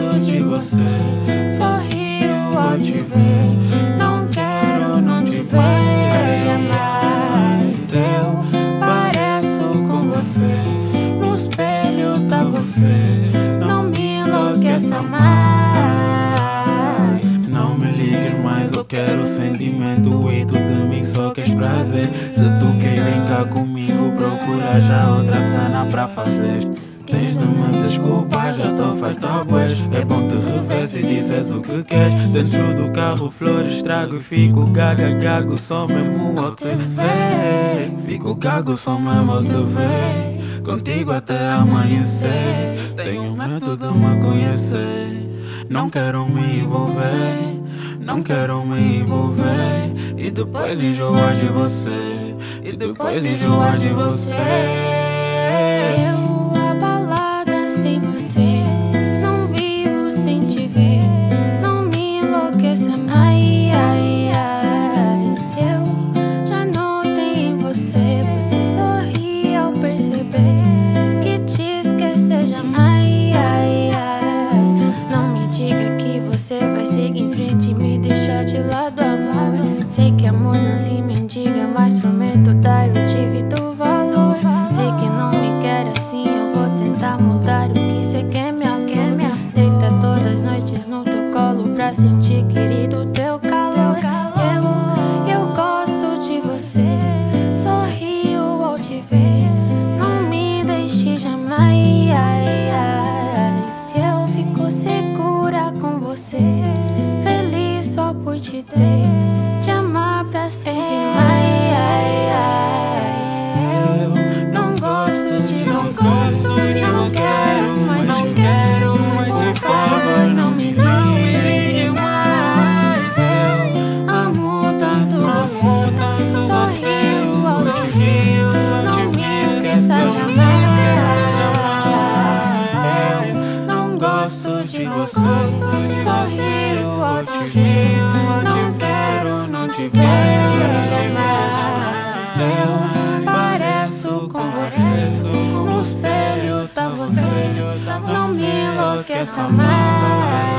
gosto de você, sorrio ao te ver. Não quero não te ver jamais. Eu pareço com você, no espelho tá você. Não me enlouqueça mais. Não me ligues mais, eu quero sentimento e tu de mim só queres prazer. Se tu queres brincar comigo, procura já outra cena pra fazer. Tens de me desculpar, já tô faz tabués. É bom te rever se dizes o que queres. Dentro do carro flores trago e fico gago só mesmo ao te ver. Fico gago só mesmo ao te ver. Contigo até amanhecer. Tenho medo de me conhecer. Não quero me envolver, não quero me envolver. E depois enjoar de você, e depois enjoar de você. Sem você, não vivo sem te ver. Não me enlouqueça mais. Se eu já notei em você, você sorri ao perceber que te esquecer jamais. Não me diga que você vai seguir em frente e me deixar de lado, amor. Sei que amor não se mendiga, mas prometo dar o devido valor. Sei que não me quer assim, eu vou tentar mudar o que cê quer, minha flor. Deita todas as noites no teu colo pra sentir, querido, teu calor. Eu gosto de você, sorrio ao te ver. Não me deixe jamais. Eu fico segura com você, feliz só por te ter, te amar pra sempre mais. Não gosto de você, não quero mais, por favor não me ligue mais. Eu amo tanto você, sorrio, não me esqueça jamais. Eu não gosto de você, sorrio ao te ver. Não quero não te ver jamais. Eu pareço com você, no espelho tá você. Não me enlouqueça mais.